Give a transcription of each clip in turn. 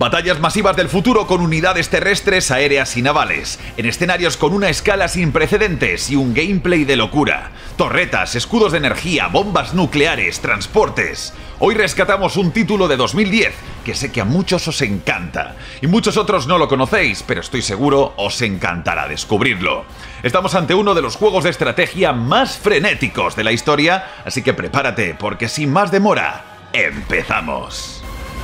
Batallas masivas del futuro con unidades terrestres, aéreas y navales, en escenarios con una escala sin precedentes y un gameplay de locura. Torretas, escudos de energía, bombas nucleares, transportes. Hoy rescatamos un título de 2010 que sé que a muchos os encanta. Y muchos otros no lo conocéis, pero estoy seguro os encantará descubrirlo. Estamos ante uno de los juegos de estrategia más frenéticos de la historia, así que prepárate, porque sin más demora, empezamos.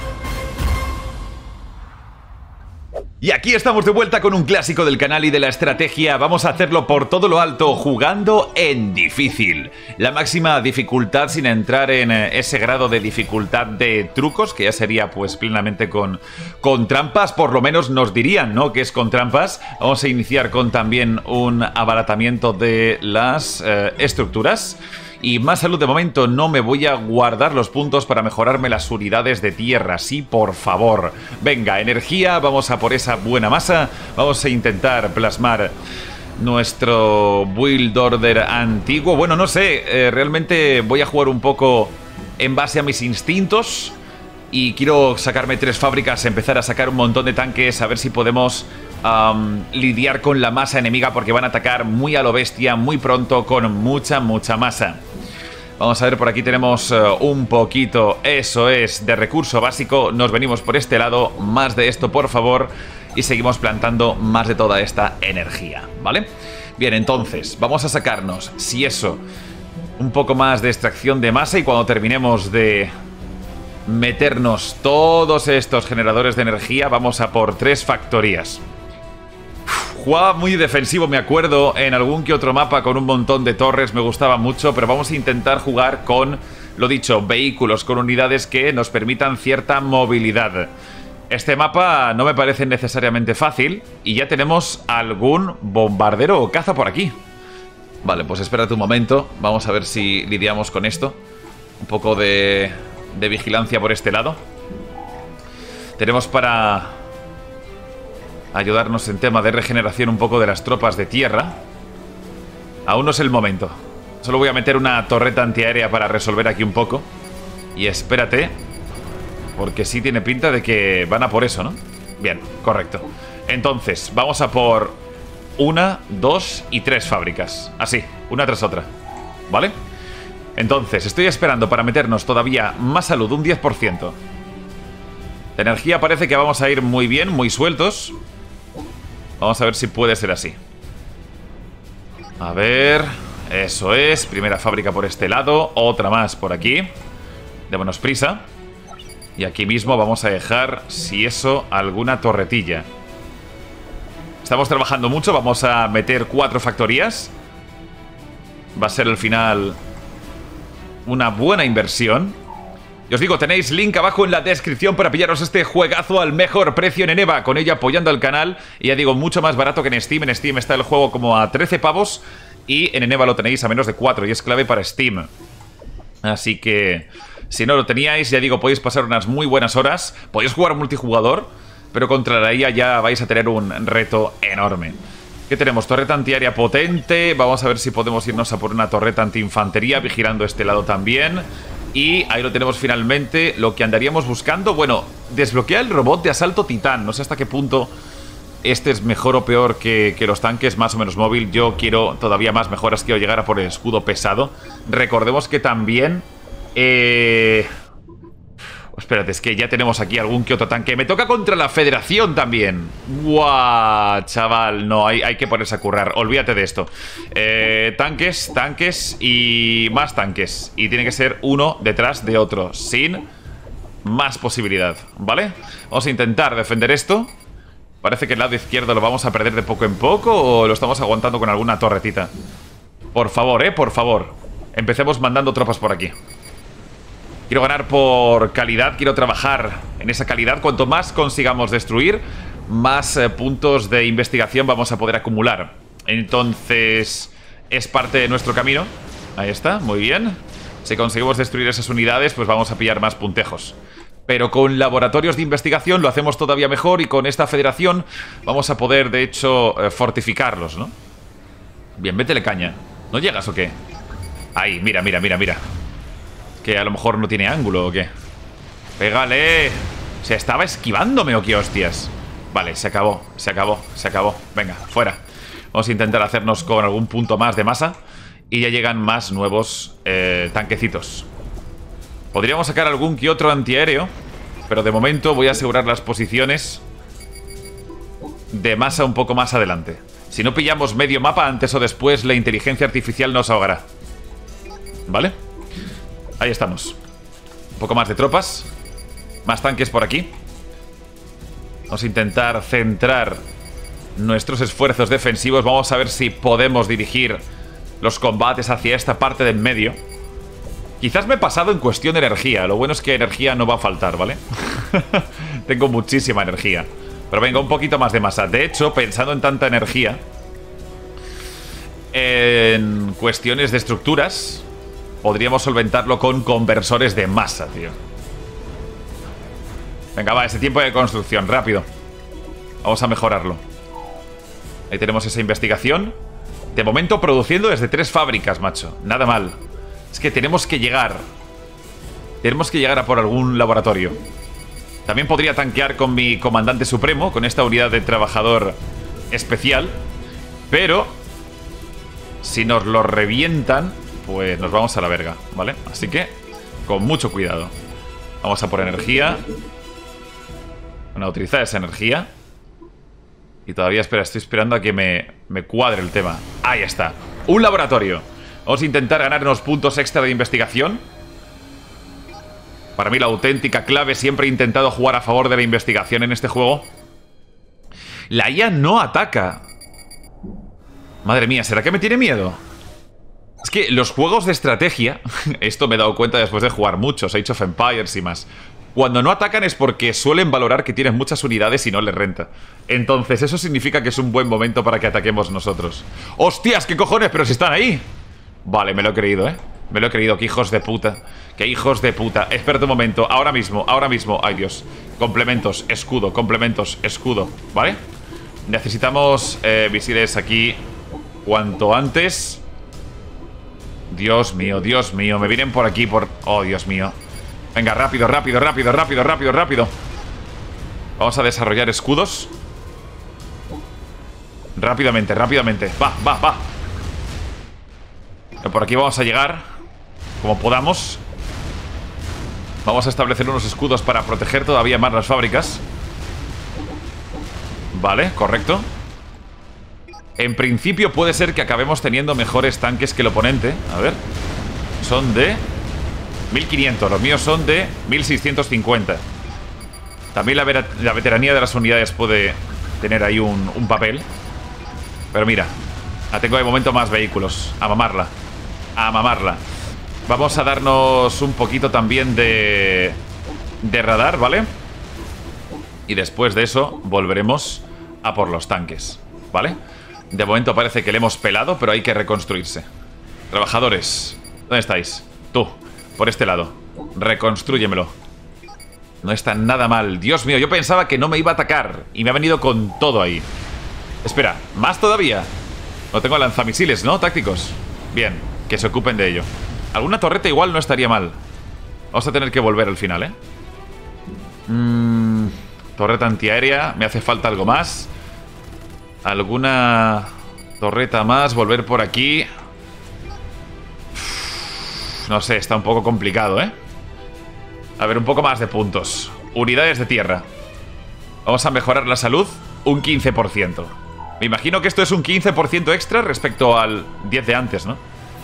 Y aquí estamos de vuelta con un clásico del canal y de la estrategia. Vamos a hacerlo por todo lo alto, jugando en difícil. La máxima dificultad, sin entrar en ese grado de dificultad de trucos, que ya sería pues plenamente con trampas. Por lo menos nos dirían, ¿no?, que es con trampas. Vamos a iniciar con también un abaratamiento de las estructuras. Y más salud de momento. No me voy a guardar los puntos para mejorarme las unidades de tierra. Sí, por favor. Venga, energía, vamos a por esa buena masa. Vamos a intentar plasmar nuestro build order antiguo. Bueno, no sé, realmente voy a jugar un poco en base a mis instintos. Y quiero sacarme 3 fábricas, empezar a sacar un montón de tanques, a ver si podemos lidiar con la masa enemiga, porque van a atacar muy a lo bestia, muy pronto, con mucha masa. Vamos a ver, por aquí tenemos un poquito, eso es, de recurso básico. Nos venimos por este lado, más de esto, por favor, y seguimos plantando más de toda esta energía, ¿vale? Bien, entonces, vamos a sacarnos, si eso, un poco más de extracción de masa, y cuando terminemos de meternos todos estos generadores de energía, vamos a por 3 factorías. Jugaba muy defensivo, me acuerdo, en algún que otro mapa con un montón de torres, me gustaba mucho, pero vamos a intentar jugar con, lo dicho, vehículos, con unidades que nos permitan cierta movilidad. Este mapa no me parece necesariamente fácil, y ya tenemos algún bombardero o caza por aquí. Vale, pues espérate un momento, vamos a ver si lidiamos con esto. Un poco de vigilancia por este lado. Tenemos para ayudarnos en tema de regeneración un poco de las tropas de tierra. Aún no es el momento. Solo voy a meter una torreta antiaérea para resolver aquí un poco. Y espérate, porque sí tiene pinta de que van a por eso, ¿no? Bien, correcto. Entonces, vamos a por 1, 2 y 3 fábricas. Así, una tras otra, ¿vale? Entonces, estoy esperando para meternos todavía más salud, un 10%. De energía parece que vamos a ir muy bien, muy sueltos. Vamos a ver si puede ser así. A ver, eso es, primera fábrica por este lado, otra más por aquí. Démonos prisa. Y aquí mismo vamos a dejar, si eso, alguna torretilla. Estamos trabajando mucho, vamos a meter 4 factorías. Va a ser al final una buena inversión. Y os digo, tenéis link abajo en la descripción para pillaros este juegazo al mejor precio en Eneba, con ello apoyando al canal. Y ya digo, mucho más barato que en Steam. En Steam está el juego como a 13 pavos y en Eneba lo tenéis a menos de 4 y es clave para Steam. Así que si no lo teníais, ya digo, podéis pasar unas muy buenas horas. Podéis jugar multijugador, pero contra la IA ya vais a tener un reto enorme. ¿Qué tenemos? Torreta antiaérea potente. Vamos a ver si podemos irnos a por una torreta antiinfantería, vigilando este lado también. Y ahí lo tenemos finalmente, lo que andaríamos buscando. Bueno, desbloquea el robot de asalto titán. No sé hasta qué punto este es mejor o peor que los tanques, más o menos móvil. Yo quiero todavía más mejoras, quiero llegar a por el escudo pesado. Recordemos que también espérate, es que ya tenemos aquí algún que otro tanque. Me toca contra la Federación también. ¡Guau! Chaval, no, hay que ponerse a currar. Olvídate de esto. Tanques y más tanques. Y tiene que ser uno detrás de otro, sin más posibilidad, ¿vale? Vamos a intentar defender esto. Parece que el lado izquierdo lo vamos a perder de poco en poco, o lo estamos aguantando con alguna torretita. Por favor, por favor. Empecemos mandando tropas por aquí. Quiero ganar por calidad, quiero trabajar en esa calidad. Cuanto más consigamos destruir, más puntos de investigación vamos a poder acumular. Entonces, es parte de nuestro camino. Ahí está, muy bien. Si conseguimos destruir esas unidades, pues vamos a pillar más puntejos. Pero con laboratorios de investigación lo hacemos todavía mejor, y con esta federación vamos a poder, de hecho, fortificarlos, ¿no? Bien, métele caña. ¿No llegas o qué? Ahí, mira. Que a lo mejor no tiene ángulo o qué. ¡Pégale! O sea, ¿estaba esquivándome o qué hostias? Vale, se acabó, se acabó, se acabó. Venga, fuera. Vamos a intentar hacernos con algún punto más de masa. Y ya llegan más nuevos tanquecitos. Podríamos sacar algún que otro antiaéreo, pero de momento voy a asegurar las posiciones de masa un poco más adelante. Si no pillamos medio mapa, antes o después la inteligencia artificial nos ahogará. ¿Vale? Ahí estamos. Un poco más de tropas. Más tanques por aquí. Vamos a intentar centrar nuestros esfuerzos defensivos. Vamos a ver si podemos dirigir los combates hacia esta parte del medio. Quizás me he pasado en cuestión de energía. Lo bueno es que energía no va a faltar, ¿vale? Tengo muchísima energía. Pero venga, un poquito más de masa. De hecho, pensando en tanta energía, en cuestiones de estructuras, podríamos solventarlo con conversores de masa, tío. Venga, va, ese tiempo de construcción, rápido. Vamos a mejorarlo. Ahí tenemos esa investigación. De momento produciendo desde 3 fábricas, macho. Nada mal. Es que tenemos que llegar. Tenemos que llegar a por algún laboratorio. También podría tanquear con mi comandante supremo, con esta unidad de trabajador especial. Pero si nos lo revientan, pues nos vamos a la verga, ¿vale? Así que con mucho cuidado. Vamos a por energía. Bueno, a utilizar esa energía. Y todavía, espera, estoy esperando a que me cuadre el tema. Ahí está. Un laboratorio. Vamos a intentar ganarnos puntos extra de investigación. Para mí la auténtica clave, siempre he intentado jugar a favor de la investigación en este juego. La IA no ataca. Madre mía, ¿será que me tiene miedo? Es que los juegos de estrategia, esto me he dado cuenta después de jugar muchos, Age of Empires y más, cuando no atacan es porque suelen valorar que tienen muchas unidades y no les renta. Entonces eso significa que es un buen momento para que ataquemos nosotros. ¡Hostias, qué cojones! ¡Pero si están ahí! Vale, me lo he creído, ¿eh? Me lo he creído, que hijos de puta. ¡Qué hijos de puta! Espera un momento, ahora mismo, ahora mismo. ¡Ay, Dios! Complementos, escudo, complementos, escudo. ¿Vale? Necesitamos misiles aquí cuanto antes. Dios mío, me vienen por aquí por... Oh, Dios mío. Venga, rápido, rápido, rápido, rápido, rápido, rápido. Vamos a desarrollar escudos. Rápidamente, rápidamente. Va, va, va. Por aquí vamos a llegar como podamos. Vamos a establecer unos escudos para proteger todavía más las fábricas. Vale, correcto. En principio puede ser que acabemos teniendo mejores tanques que el oponente. A ver. Son de 1500, los míos son de 1650. También la veteranía de las unidades puede tener ahí un papel. Pero mira, tengo de momento más vehículos. A mamarla. A mamarla. Vamos a darnos un poquito también de radar, ¿vale? Y después de eso volveremos a por los tanques, ¿vale? De momento parece que le hemos pelado, pero hay que reconstruirse. Trabajadores, ¿dónde estáis? Tú, por este lado. Reconstrúyemelo. No está nada mal. Dios mío, yo pensaba que no me iba a atacar y me ha venido con todo ahí. Espera, ¿más todavía? No tengo lanzamisiles, ¿no? Tácticos. Bien, que se ocupen de ello. Alguna torreta igual no estaría mal. Vamos a tener que volver al final, ¿eh? Torreta antiaérea. Me hace falta algo más. Alguna torreta más. Volver por aquí. No sé, está un poco complicado, ¿eh? A ver, un poco más de puntos. Unidades de tierra. Vamos a mejorar la salud un 15%. Me imagino que esto es un 15% extra respecto al 10 de antes, ¿no?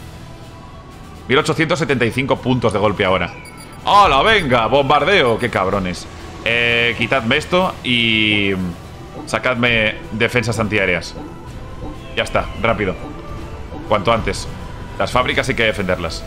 1875 puntos de golpe ahora. ¡Hala, venga! ¡Bombardeo! ¡Qué cabrones! Quitadme esto y sacadme defensas antiaéreas. Ya está, rápido. Cuanto antes. Las fábricas hay que defenderlas.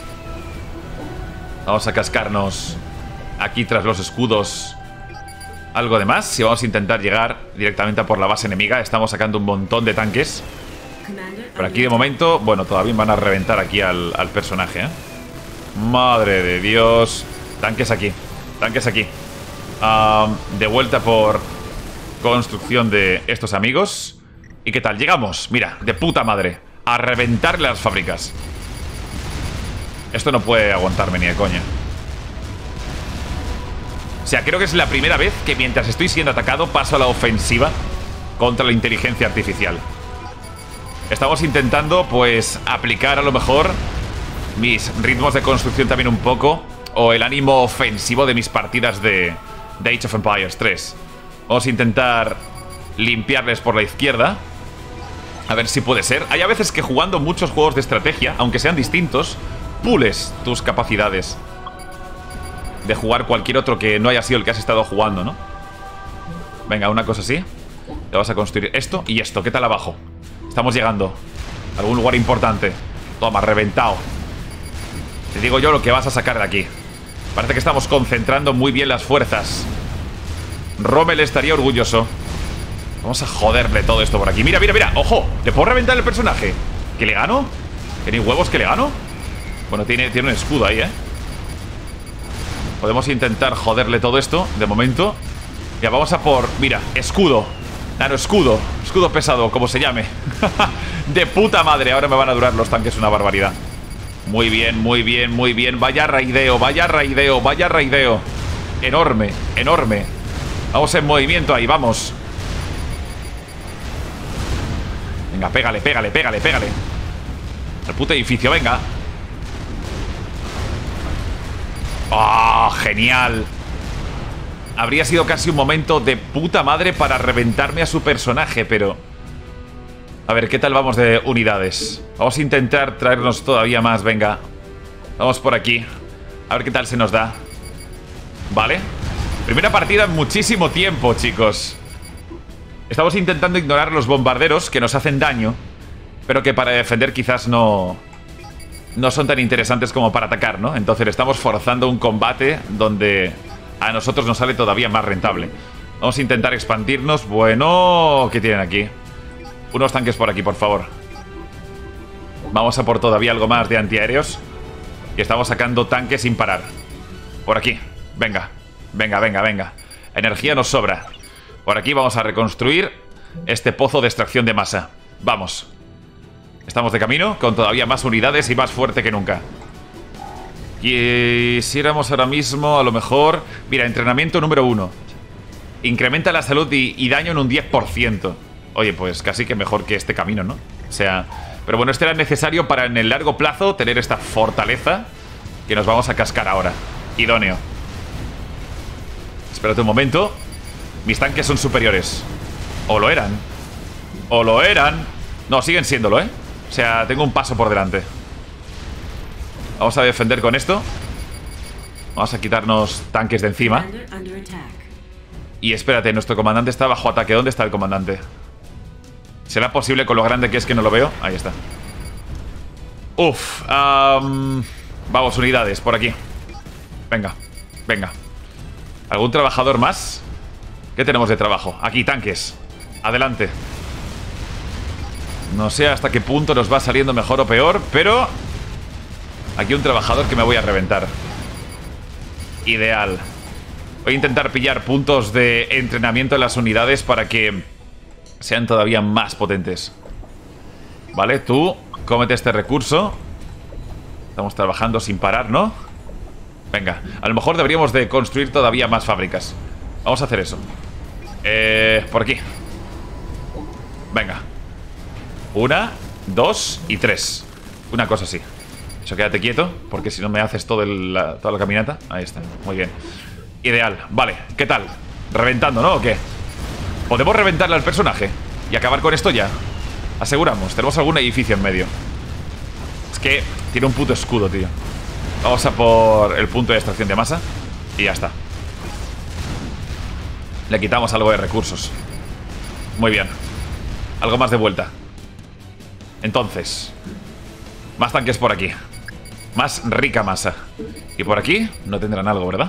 Vamos a cascarnos aquí tras los escudos algo de más. Si vamos a intentar llegar directamente a por la base enemiga. Estamos sacando un montón de tanques. Por aquí de momento, bueno, todavía van a reventar aquí al personaje, ¿eh? Madre de Dios. Tanques aquí, tanques aquí. De vuelta por construcción de estos amigos. ¿Y qué tal? Llegamos, mira, de puta madre, a reventarle las fábricas. Esto no puede aguantarme ni de coña. O sea, creo que es la primera vez que mientras estoy siendo atacado paso a la ofensiva contra la inteligencia artificial. Estamos intentando, pues, aplicar a lo mejor mis ritmos de construcción también un poco, o el ánimo ofensivo de mis partidas de Age of Empires 3. Vamos a intentar limpiarles por la izquierda. A ver si puede ser. Hay a veces que jugando muchos juegos de estrategia, aunque sean distintos, pules tus capacidades de jugar cualquier otro que no haya sido el que has estado jugando, ¿no? Venga, una cosa así. Le vas a construir esto y esto. ¿Qué tal abajo? Estamos llegando a algún lugar importante. Toma, reventado. Te digo yo lo que vas a sacar de aquí. Parece que estamos concentrando muy bien las fuerzas. Rommel estaría orgulloso. Vamos a joderle todo esto por aquí. Mira, mira, mira. ¡Ojo! ¿Le puedo reventar el personaje? ¿Que le gano? ¿Que ni huevos que le gano? Bueno, tiene un escudo ahí, ¿eh? Podemos intentar joderle todo esto, de momento. Ya, vamos a por... Mira, escudo. Claro, escudo. Escudo pesado, como se llame. De puta madre. Ahora me van a durar los tanques una barbaridad. Muy bien, muy bien, muy bien. Vaya raideo, vaya raideo, vaya raideo. Enorme, enorme. Vamos en movimiento ahí, vamos. Venga, pégale, pégale, pégale, pégale. El puto edificio, venga. ¡Oh, genial! Habría sido casi un momento de puta madre para reventarme a su personaje, pero... A ver, ¿qué tal vamos de unidades? Vamos a intentar traernos todavía más, venga. Vamos por aquí. A ver qué tal se nos da. Vale. Primera partida en muchísimo tiempo, chicos. Estamos intentando ignorar los bombarderos que nos hacen daño, pero que para defender quizás no son tan interesantes como para atacar, ¿no? Entonces estamos forzando un combate donde a nosotros nos sale todavía más rentable. Vamos a intentar expandirnos. Bueno, ¿qué tienen aquí? Unos tanques por aquí, por favor. Vamos a por todavía algo más de antiaéreos. Y estamos sacando tanques sin parar. Por aquí, venga. Venga, venga, venga. Energía nos sobra. Por aquí vamos a reconstruir este pozo de extracción de masa. Vamos. Estamos de camino con todavía más unidades y más fuerte que nunca. Quisiéramos ahora mismo, a lo mejor... Mira, entrenamiento número 1. Incrementa la salud y daño en un 10%. Oye, pues casi que mejor que este camino, ¿no? O sea... Pero bueno, este era necesario para en el largo plazo tener esta fortaleza que nos vamos a cascar ahora. Idóneo. Espérate un momento. Mis tanques son superiores. O lo eran. O lo eran. No, siguen siéndolo, ¿eh? O sea, tengo un paso por delante. Vamos a defender con esto. Vamos a quitarnos tanques de encima. Y espérate, nuestro comandante está bajo ataque. ¿Dónde está el comandante? ¿Será posible con lo grande que es que no lo veo? Ahí está. Uf. Vamos, unidades, por aquí. Venga, venga. ¿Algún trabajador más? ¿Qué tenemos de trabajo? Aquí, tanques. Adelante. No sé hasta qué punto nos va saliendo mejor o peor, pero... Aquí un trabajador que me voy a reventar. Ideal. Voy a intentar pillar puntos de entrenamiento en las unidades para que sean todavía más potentes. Vale, tú, cómete este recurso. Estamos trabajando sin parar, ¿no? Venga, a lo mejor deberíamos de construir todavía más fábricas. Vamos a hacer eso. Por aquí. Venga. 1, 2 y 3. Una cosa así. Eso, quédate quieto, porque si no me haces toda la caminata. Ahí está, muy bien. Ideal, vale, ¿qué tal? ¿Reventando, no? ¿O qué? ¿Podemos reventarle al personaje? Y acabar con esto ya. Aseguramos, tenemos algún edificio en medio. Es que tiene un puto escudo, tío. Vamos a por el punto de extracción de masa. Y ya está. Le quitamos algo de recursos. Muy bien. Algo más de vuelta. Entonces, más tanques por aquí. Más rica masa. Y por aquí no tendrán algo, ¿verdad?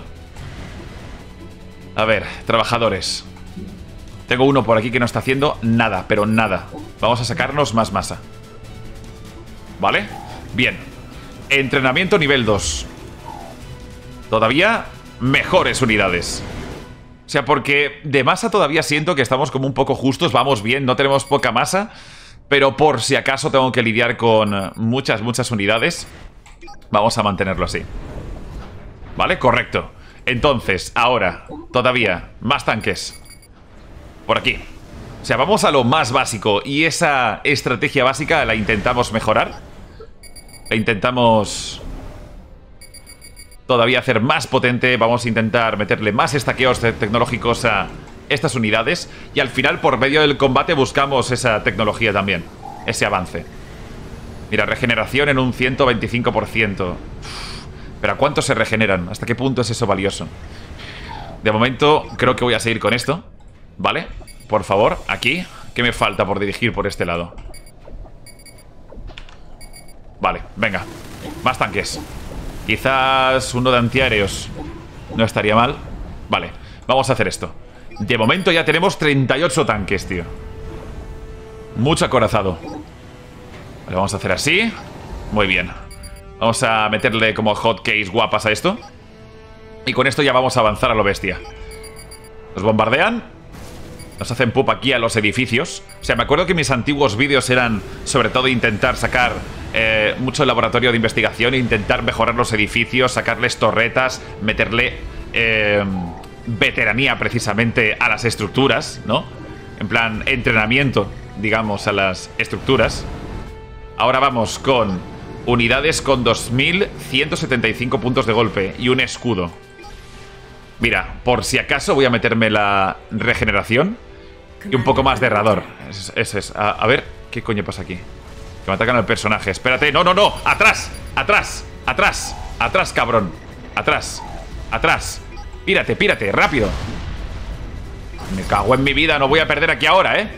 A ver, trabajadores. Tengo uno por aquí que no está haciendo nada, pero nada. Vamos a sacarnos más masa. ¿Vale? Bien. Entrenamiento nivel 2. Todavía mejores unidades. O sea, porque de masa todavía siento que estamos como un poco justos. Vamos bien, no tenemos poca masa. Pero por si acaso tengo que lidiar con muchas unidades, vamos a mantenerlo así. ¿Vale? Correcto. Entonces, ahora, todavía, más tanques. Por aquí. O sea, vamos a lo más básico. Y esa estrategia básica la intentamos mejorar. La intentamos todavía hacer más potente. Vamos a intentar meterle más estaqueos tecnológicos a estas unidades. Y al final, por medio del combate, buscamos esa tecnología también. Ese avance. Mira, regeneración en un 125%. Pero ¿a cuánto se regeneran? ¿Hasta qué punto es eso valioso? De momento, creo que voy a seguir con esto. ¿Vale? Por favor, aquí. ¿Qué me falta por dirigir por este lado? Vale, venga. Más tanques. Quizás uno de antiaéreos no estaría mal. Vale, vamos a hacer esto. De momento ya tenemos 38 tanques, tío. Mucho acorazado. Vale, vamos a hacer así. Muy bien. Vamos a meterle como hotkeys guapas a esto. Y con esto ya vamos a avanzar a lo bestia. Nos bombardean. Nos hacen pup aquí a los edificios. O sea, me acuerdo que mis antiguos vídeos eran sobre todo intentar sacar mucho laboratorio de investigación, intentar mejorar los edificios, sacarles torretas, meterle veteranía precisamente a las estructuras, ¿no? En plan, entrenamiento, digamos, a las estructuras. Ahora vamos con unidades con 2175 puntos de golpe y un escudo. Mira, por si acaso voy a meterme la regeneración y un poco más de radar. Eso es. A ver, ¿qué coño pasa aquí? Que me atacan al personaje. Espérate. No, no, no. Atrás. Atrás. Atrás. Atrás, cabrón. Atrás. Atrás. Pírate, pírate. Rápido. Me cago en mi vida. No voy a perder aquí ahora, ¿eh?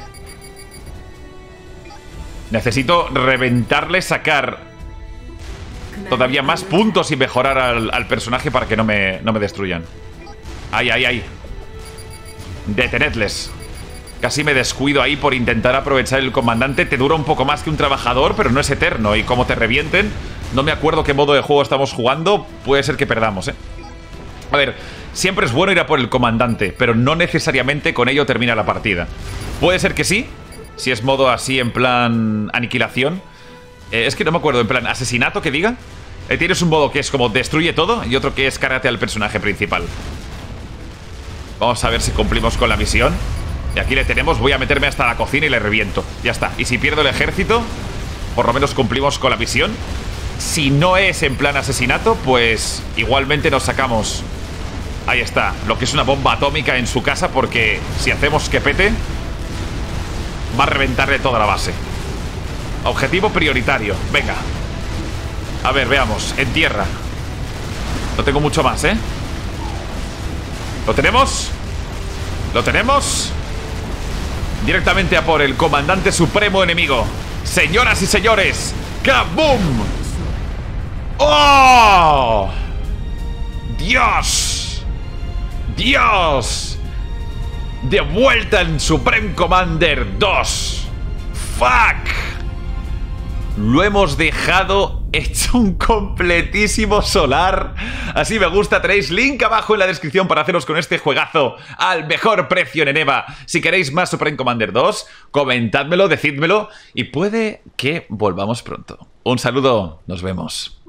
Necesito reventarle, sacar todavía más puntos y mejorar al personaje para que no me destruyan. Ay, ay, ay. Detenedles. Casi me descuido ahí por intentar aprovechar el comandante. Te dura un poco más que un trabajador, pero no es eterno. Y como te revienten, no me acuerdo qué modo de juego estamos jugando. Puede ser que perdamos, ¿eh? A ver, siempre es bueno ir a por el comandante, pero no necesariamente con ello termina la partida. Puede ser que sí, si es modo así en plan aniquilación. Es que no me acuerdo, en plan asesinato que diga. Tienes un modo que es como destruye todo y otro que es cárgate al personaje principal. Vamos a ver si cumplimos con la misión. Y aquí le tenemos, voy a meterme hasta la cocina y le reviento. Ya está, y si pierdo el ejército, por lo menos cumplimos con la misión. Si no es en plan asesinato, pues igualmente nos sacamos. Ahí está, lo que es una bomba atómica en su casa, porque si hacemos que pete, va a reventarle toda la base. Objetivo prioritario, venga. A ver, veamos, en tierra. No tengo mucho más, ¿eh? ¿Lo tenemos? ¿Lo tenemos? Directamente a por el comandante supremo enemigo. Señoras y señores, ¡kaboom! ¡Oh! ¡Dios! ¡Dios! De vuelta en Supreme Commander 2. ¡Fuck! Lo hemos dejado hecho un completísimo solar. Así me gusta. Tenéis link abajo en la descripción para haceros con este juegazo al mejor precio en Eneba. Si queréis más Supreme Commander 2, comentádmelo, decídmelo y puede que volvamos pronto. Un saludo, nos vemos.